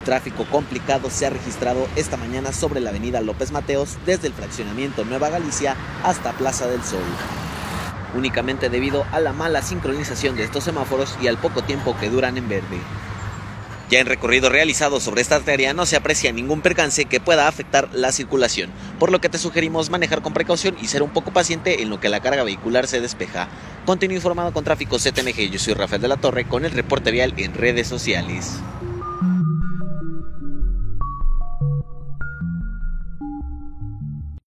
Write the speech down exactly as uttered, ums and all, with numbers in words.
Tráfico complicado se ha registrado esta mañana sobre la avenida López Mateos desde el fraccionamiento Nueva Galicia hasta Plaza del Sol, únicamente debido a la mala sincronización de estos semáforos y al poco tiempo que duran en verde. Ya en recorrido realizado sobre esta arteria no se aprecia ningún percance que pueda afectar la circulación, por lo que te sugerimos manejar con precaución y ser un poco paciente en lo que la carga vehicular se despeja. Continúa informado con Tráfico C T M G, yo soy Rafael de la Torre con el reporte vial en redes sociales.